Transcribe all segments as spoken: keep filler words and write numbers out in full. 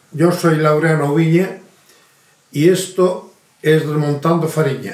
Yo soy Laureano Viña y esto es Remontando Fariña.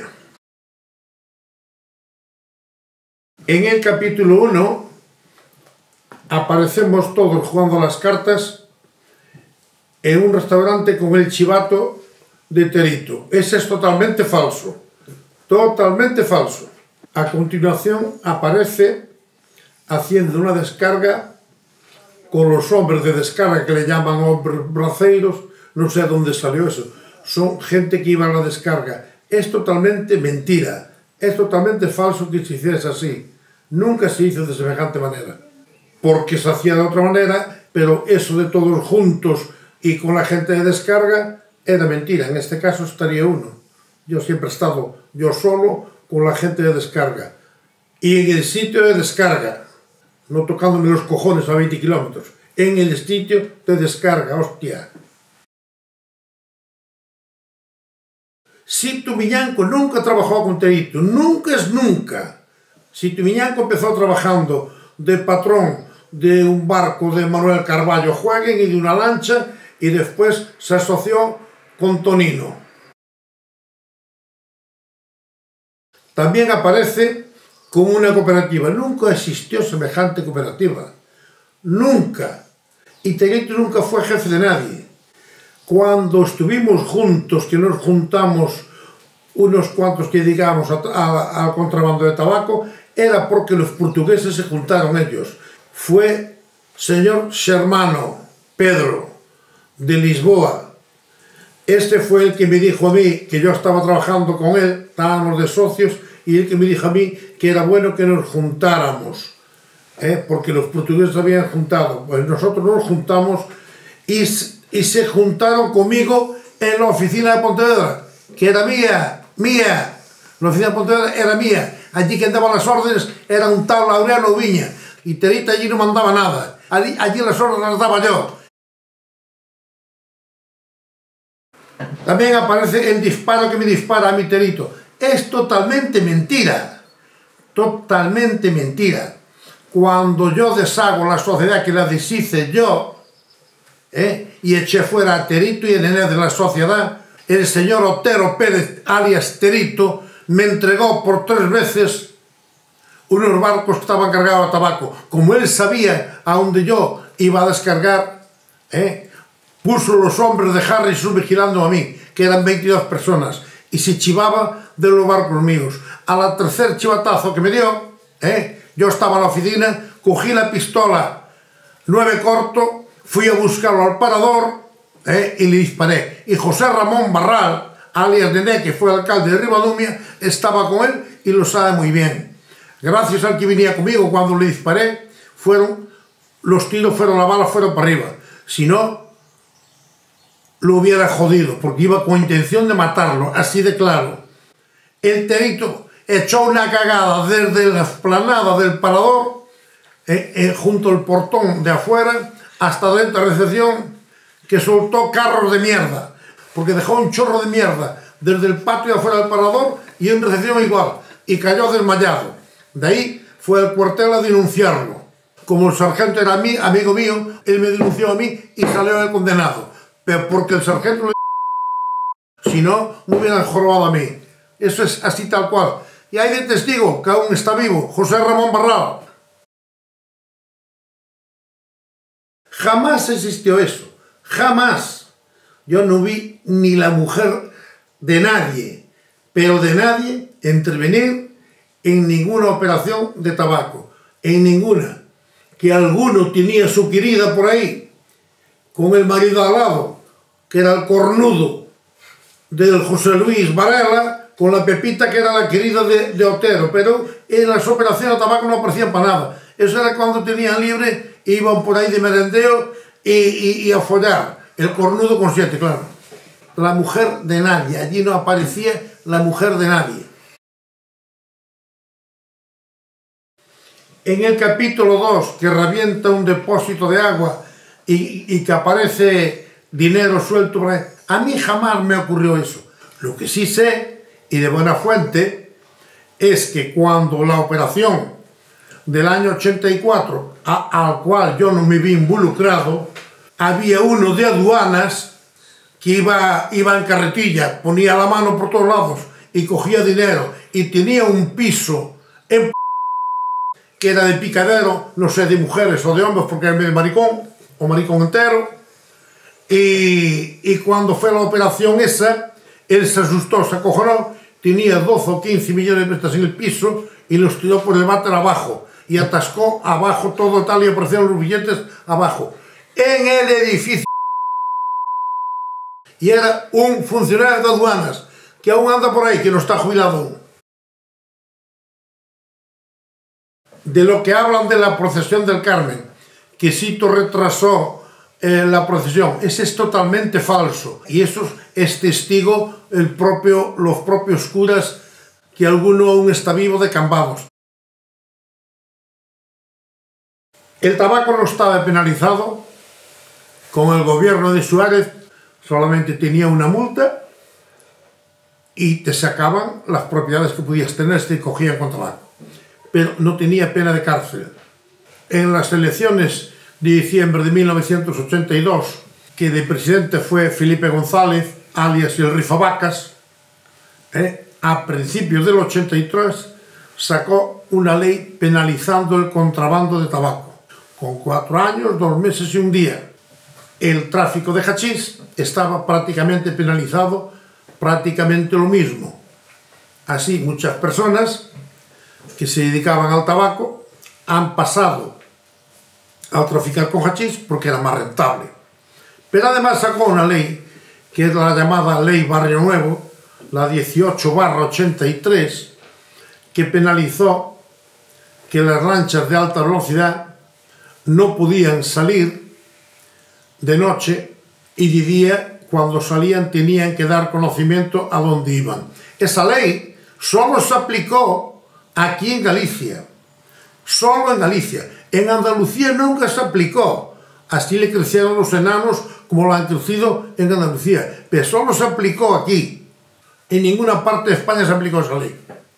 En el capítulo uno aparecemos todos jugando a las cartas en un restaurante con el chivato de Terito. Ese es totalmente falso, totalmente falso. A continuación aparece haciendo una descarga con los hombres de descarga que le llaman hombres braceiros. No sé dónde salió eso. Son gente que iba a la descarga. Es totalmente mentira. Es totalmente falso que se hiciese así. Nunca se hizo de semejante manera. Porque se hacía de otra manera, pero eso de todos juntos y con la gente de descarga era mentira. En este caso estaría uno. Yo siempre he estado yo solo con la gente de descarga. Y en el sitio de descarga. No tocándome los cojones a veinte kilómetros, en el sitio de descarga, hostia. Sito Miñanco nunca trabajó con Terito, nunca es nunca. Sito Miñanco empezó trabajando de patrón de un barco de Manuel Carballo Jueguen y de una lancha, y después se asoció con Tonino. También aparece con una cooperativa. Nunca existió semejante cooperativa. Nunca. Y Terito nunca fue jefe de nadie. Cuando estuvimos juntos, que nos juntamos unos cuantos que digamos al contrabando de tabaco, era porque los portugueses se juntaron ellos. Fue señor Xermano Pedro de Lisboa. Este fue el que me dijo a mí, que yo estaba trabajando con él, estábamos de socios, y el que me dijo a mí que era bueno que nos juntáramos, ¿eh? Porque los portugueses habían juntado. Pues nosotros nos juntamos y, y se juntaron conmigo en la oficina de Pontevedra, que era mía, mía. La oficina de Pontevedra era mía. Allí que daban las órdenes era un tal Laureano Viña, y Terito allí no mandaba nada. Allí, allí las órdenes las daba yo. También aparece el disparo que me dispara a mi Terito. Es totalmente mentira, totalmente mentira. Cuando yo deshago la sociedad, que la deshice yo, ¿eh? y eché fuera a Terito y el nené de la sociedad, el señor Otero Pérez, alias Terito, me entregó por tres veces unos barcos que estaban cargados de tabaco. Como él sabía a dónde yo iba a descargar, ¿eh? puso los hombres de Harrison vigilando a mí, que eran veintidós personas, y se chivaba de los barcos míos. A la tercer chivatazo que me dio, ¿eh? yo estaba en la oficina, cogí la pistola nueve corto, fui a buscarlo al parador, ¿eh? y le disparé. Y José Ramón Barral, alias Nené, que fue alcalde de Ribadumia, estaba con él y lo sabe muy bien. Gracias al que venía conmigo cuando le disparé, fueron los tiros, fueron las balas, fueron para arriba. Si no, lo hubiera jodido, porque iba con intención de matarlo, así de claro. El Terito echó una cagada desde la explanada del parador, eh, eh, junto al portón de afuera, hasta dentro de la recepción, que soltó carros de mierda, porque dejó un chorro de mierda desde el patio de afuera del parador y en recepción igual, y cayó desmayado. De ahí fue al cuartel a denunciarlo. Como el sargento era mí, amigo mío, él me denunció a mí y salió el condenado. Pero porque el sargento le... si no, me hubieran jorobado a mí. Eso es así tal cual. Y hay de testigo que aún está vivo, José Ramón Barral. Jamás existió eso. Jamás. Yo no vi ni la mujer de nadie, pero de nadie, intervenir en ninguna operación de tabaco. En ninguna. Que alguno tenía su querida por ahí, con el marido al lado, que era el cornudo del José Luis Varela, con la Pepita, que era la querida de, de Otero, pero en las operaciones de tabaco no aparecían para nada. Eso era cuando tenían libre, iban por ahí de merendeo y, y, y a follar. El cornudo con siete, claro. La mujer de nadie, allí no aparecía la mujer de nadie. En el capítulo dos, que revienta un depósito de agua y, y que aparece dinero suelto por ahí, a mí jamás me ocurrió eso. Lo que sí sé, y de buena fuente, es que cuando la operación del año ochenta y cuatro, a, al cual yo no me vi involucrado, había uno de aduanas que iba, iba en carretilla, ponía la mano por todos lados y cogía dinero y tenía un piso en que era de picadero, no sé, de mujeres o de hombres, porque era medio maricón, o maricón entero, y, y cuando fue la operación esa, él se asustó, se acojonó, tenía doce o quince millones de pesos en el piso y los tiró por el váter abajo, y atascó abajo todo tal y aparecieron los billetes abajo, en el edificio. Y era un funcionario de aduanas, que aún anda por ahí, que no está jubilado aún. De lo que hablan de la procesión del Carmen, que Sito retrasó eh, la procesión, ese es totalmente falso. Y eso es testigo el propio, los propios curas, que alguno aún está vivo, de Cambados. El tabaco no estaba penalizado. Con el gobierno de Suárez solamente tenía una multa y te sacaban las propiedades que podías tener si te cogían con tabaco. Pero no tenía pena de cárcel. En las elecciones de diciembre de mil novecientos ochenta y dos, que de presidente fue Felipe González, alias el Rifavacas, eh, a principios del ochenta y tres sacó una ley penalizando el contrabando de tabaco, con cuatro años, dos meses y un día. El tráfico de hachís estaba prácticamente penalizado, prácticamente lo mismo. Así, muchas personas que se dedicaban al tabaco han pasado a traficar con hachís porque era más rentable. Pero además sacó una ley, que es la llamada Ley Barrio Nuevo, la dieciocho barra ochenta y tres, que penalizó que las lanchas de alta velocidad no podían salir de noche y de día, cuando salían tenían que dar conocimiento a dónde iban. Esa ley solo se aplicó aquí en Galicia, solo en Galicia. En Andalucía nunca se aplicó. Así le crecieron los enanos como lo han crecido en Andalucía. Pero solo se aplicó aquí. En ninguna parte de España se aplicó esa ley.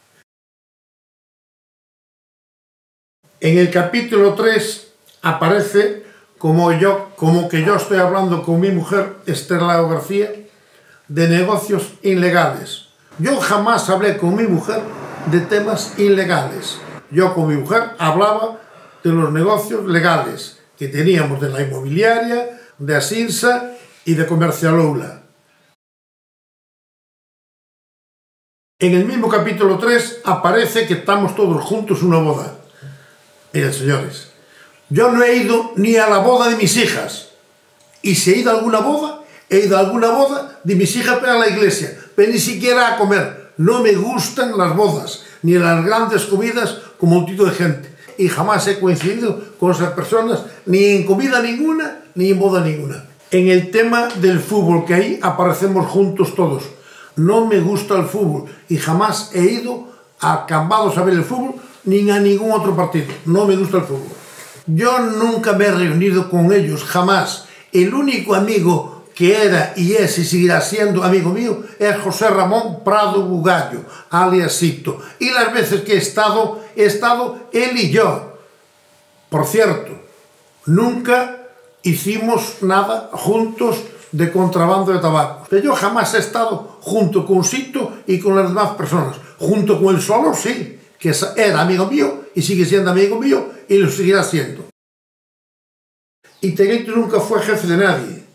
En el capítulo tres aparece como, yo, como que yo estoy hablando con mi mujer, Esther Lago García, de negocios ilegales. Yo jamás hablé con mi mujer de temas ilegales. Yo con mi mujer hablaba de los negocios legales que teníamos, de la inmobiliaria, de Asinsa y de Comercialoula. En el mismo capítulo tres aparece que estamos todos juntos en una boda. Miren, señores, yo no he ido ni a la boda de mis hijas, y si he ido a alguna boda, he ido a alguna boda de mis hijas para la iglesia, pero ni siquiera a comer. No me gustan las bodas, ni las grandes comidas con multitud de gente. Y jamás he coincidido con esas personas, ni en comida ninguna, ni en boda ninguna. En el tema del fútbol, que ahí aparecemos juntos todos. No me gusta el fútbol y jamás he ido a Cambados a ver el fútbol, ni a ningún otro partido. No me gusta el fútbol. Yo nunca me he reunido con ellos, jamás. El único amigo que era y es y seguirá siendo amigo mío, es José Ramón Prado Bugallo, alias Sito. Y las veces que he estado, he estado él y yo. Por cierto, nunca hicimos nada juntos de contrabando de tabaco. Pero yo jamás he estado junto con Sito y con las demás personas. Junto con él solo, sí, que era amigo mío y sigue siendo amigo mío y lo seguirá siendo. Y Teguito nunca fue jefe de nadie.